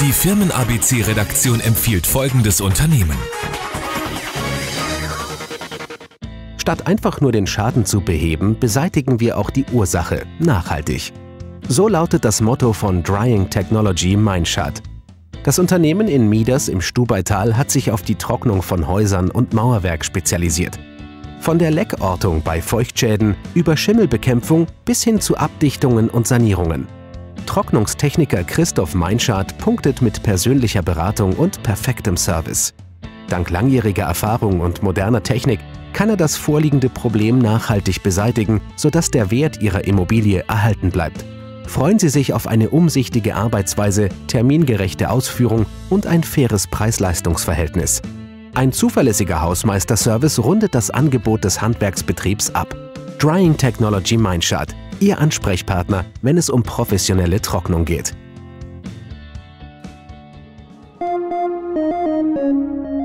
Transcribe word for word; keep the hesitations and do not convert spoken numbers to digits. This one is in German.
Die Firmen-A B C-Redaktion empfiehlt folgendes Unternehmen. Statt einfach nur den Schaden zu beheben, beseitigen wir auch die Ursache nachhaltig. So lautet das Motto von Drying Technology Meinshut. Das Unternehmen in Mieders im Stubaital hat sich auf die Trocknung von Häusern und Mauerwerk spezialisiert. Von der Leckortung bei Feuchtschäden über Schimmelbekämpfung bis hin zu Abdichtungen und Sanierungen. Trocknungstechniker Christoph Meinshut punktet mit persönlicher Beratung und perfektem Service. Dank langjähriger Erfahrung und moderner Technik kann er das vorliegende Problem nachhaltig beseitigen, sodass der Wert Ihrer Immobilie erhalten bleibt. Freuen Sie sich auf eine umsichtige Arbeitsweise, termingerechte Ausführung und ein faires Preis-Leistungs-Verhältnis. Ein zuverlässiger Hausmeisterservice rundet das Angebot des Handwerksbetriebs ab. Drying Technology Meinshut, Ihr Ansprechpartner, wenn es um professionelle Trocknung geht.